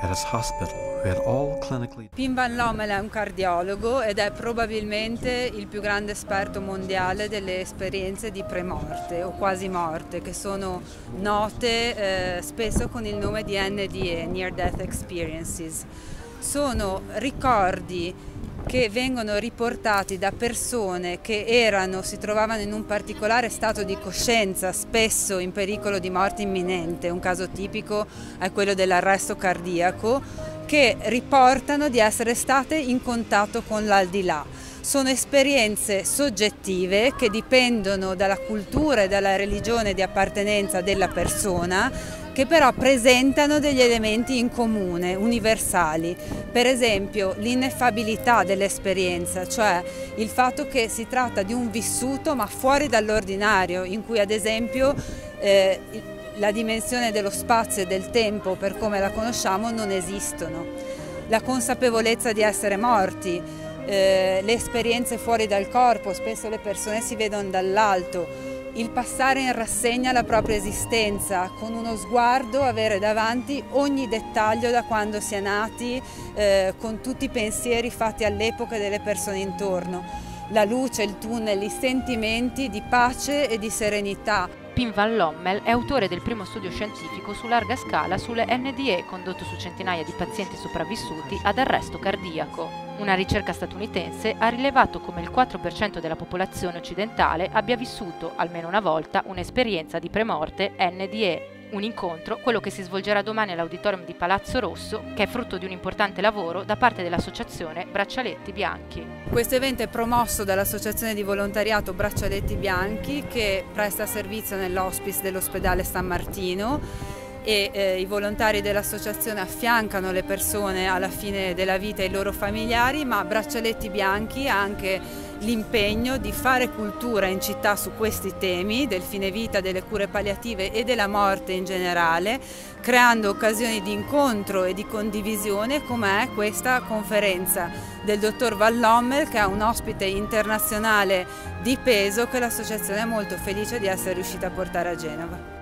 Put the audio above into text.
at his hospital who had all clinically. Pim Van Lommel è un cardiologo ed è probabilmente il più grande esperto mondiale delle esperienze di premorte o quasi morte, che sono note spesso con il nome di NDE, Near Death Experiences. Sono ricordi che vengono riportati da persone che si trovavano in un particolare stato di coscienza, spesso in pericolo di morte imminente. Un caso tipico è quello dell'arresto cardiaco, che riportano di essere state in contatto con l'aldilà. Sono esperienze soggettive che dipendono dalla cultura e dalla religione di appartenenza della persona, che però presentano degli elementi in comune, universali. Per esempio l'ineffabilità dell'esperienza, cioè il fatto che si tratta di un vissuto ma fuori dall'ordinario, in cui ad esempio la dimensione dello spazio e del tempo, per come la conosciamo, non esistono. La consapevolezza di essere morti, le esperienze fuori dal corpo, spesso le persone si vedono dall'alto, il passare in rassegna la propria esistenza, con uno sguardo avere davanti ogni dettaglio da quando si è nati, con tutti i pensieri fatti all'epoca delle persone intorno, la luce, il tunnel, i sentimenti di pace e di serenità. Pim Van Lommel è autore del primo studio scientifico su larga scala sulle NDE condotto su centinaia di pazienti sopravvissuti ad arresto cardiaco. Una ricerca statunitense ha rilevato come il 4% della popolazione occidentale abbia vissuto almeno una volta un'esperienza di premorte NDE. Un incontro, quello che si svolgerà domani all'Auditorium di Palazzo Rosso, che è frutto di un importante lavoro da parte dell'associazione Braccialetti Bianchi. Questo evento è promosso dall'associazione di volontariato Braccialetti Bianchi, che presta servizio nell'hospice dell'ospedale San Martino, e i volontari dell'associazione affiancano le persone alla fine della vita e i loro familiari, ma Braccialetti Bianchi ha anche l'impegno di fare cultura in città su questi temi del fine vita, delle cure palliative e della morte in generale, creando occasioni di incontro e di condivisione, come è questa conferenza del dottor Van Lommel, che è un ospite internazionale di peso che l'associazione è molto felice di essere riuscita a portare a Genova.